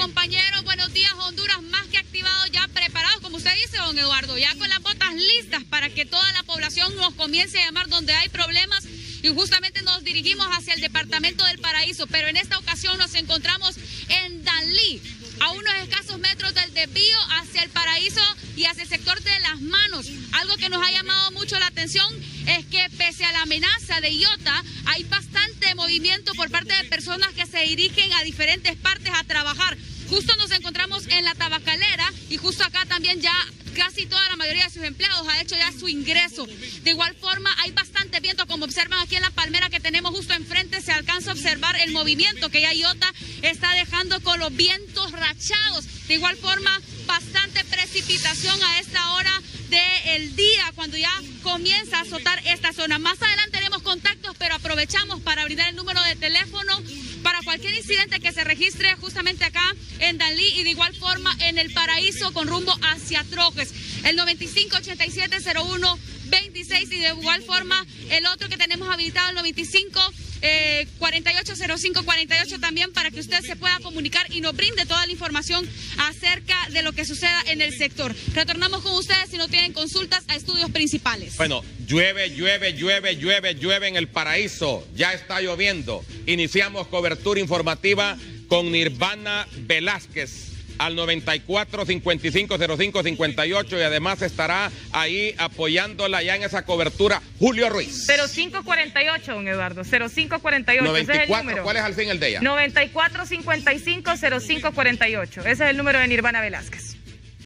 compañeros, buenos días. Honduras más que activado, ya preparados, como usted dice, don Eduardo, ya con las botas listas para que toda la población nos comience a llamar donde hay problemas. Y justamente nos dirigimos hacia el departamento del Paraíso, pero en esta ocasión nos encontramos en Danlí, a unos escasos metros del desvío hacia el Paraíso y hacia el sector de Las Manos. Algo que nos ha llamado mucho la atención es que pese a la amenaza de Iota, hay bastante movimiento por parte de personas que se dirigen a diferentes partes a trabajar. Justo nos encontramos en la tabacalera y justo acá también ya casi toda la mayoría de sus empleados ha hecho ya su ingreso. De igual forma hay bastante viento, como observan aquí en la palmera que tenemos justo enfrente, se alcanza a observar el movimiento que ya Iota está dejando con los vientos rachados. De igual forma, bastante precipitación a esta hora del día, cuando ya comienza a azotar esta zona. Más adelante tenemos contactos, pero aprovechamos para brindar el número de teléfono para cualquier incidente que se registre justamente acá en Danlí y de igual forma en el Paraíso con rumbo hacia Trojes. El 95870126 y de igual forma el otro que tenemos habilitado, el 95480548 también, para que usted se pueda comunicar y nos brinde toda la información acerca de lo que suceda en el sector. Retornamos con ustedes si no tienen consultas a estudios principales. Bueno, llueve en el Paraíso, ya está lloviendo. Iniciamos cobertura informativa con Nirvana Velázquez al 94550558 y además estará ahí apoyándola ya en esa cobertura Julio Ruiz. 0548, don Eduardo, 0548. 94, ese es el número. ¿Cuál es al fin el de ella? 94550548, ese es el número de Nirvana Velázquez.